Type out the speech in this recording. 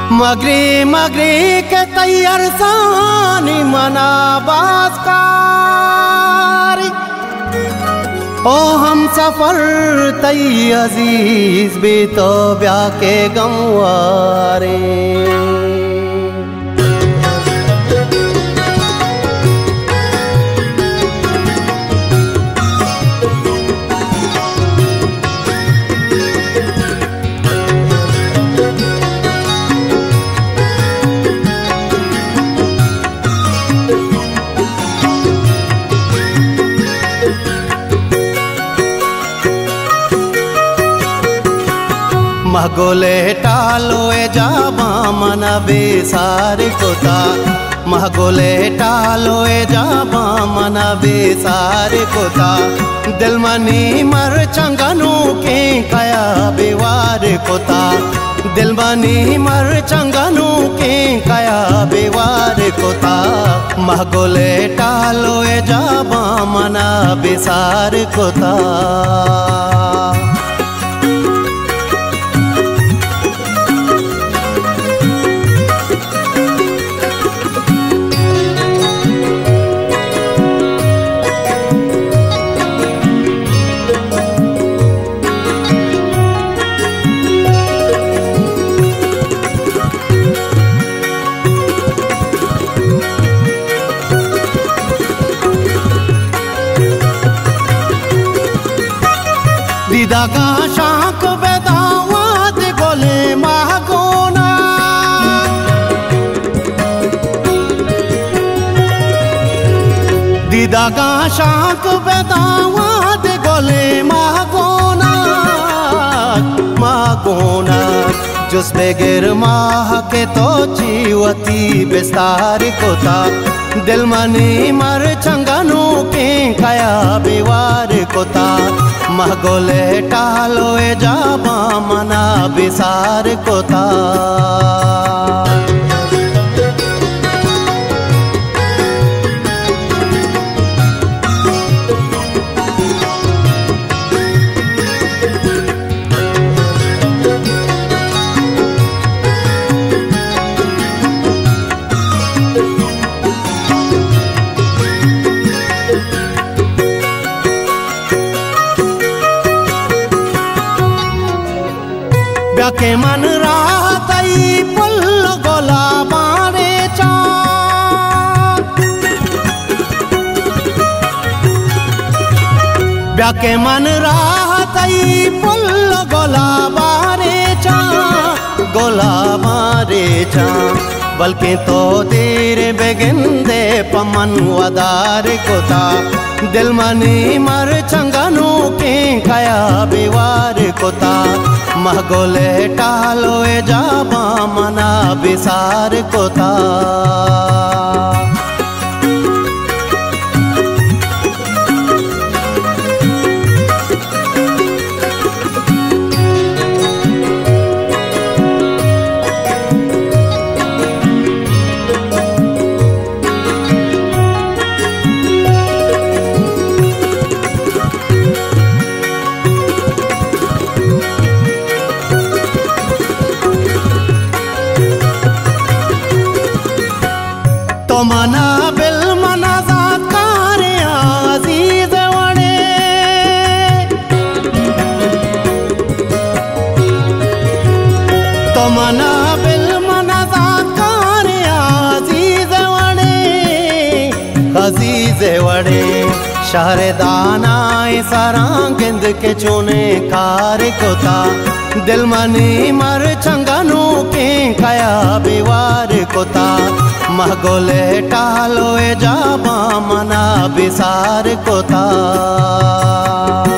मगरी मगरी के तैयार सानी मना बासकारी ओ हम सफर तई अजीज भी तो ब्याह के गंवारे। महगोले टालो ए जाबा मना बेसार कोता, महगोले टालो ए जाबा मना बेसार कोता। दिल मनी मर चंगनू के कया बेवार कोता, दिल मनी मर चंगनू के कया बेवार कोता। महगोले टालो ए जाबा मना बेसार कोता। दीदागा शाख बेदावाद गोले महगोना, दीदागा शाख बेदावाद गोले महगोना महगोना। जुस बेगिर माह के तो जीवती बेस्तार कोता। दिल मनी मर चंगनू के कया बेवार कोता। महगोले टालो ए जाबा मना बेसार कोता। के मन रातई पुल गोला बारे चा, ब्याके मन रातई पुल गोला बारे चा, गोला बारे चा। बल्कि तो देर बेगिंदे पमन वदार कोता। दिल मनी मर चंगनू के कया बेवार कोता। महगोले टालो ए जाबा मना बेसार कोता। तो मना बिल मना जात कारे अजीज वड़े, तो मना बिल मना जात कारे अजीज वड़े, अजीज वड़े। शहर दाना सरांगिंद के चुने कार कोता। दिल मनी मर चंगनू के कया बेवार कोता। महगोले टालो ए जाबा मना बेसार कोता।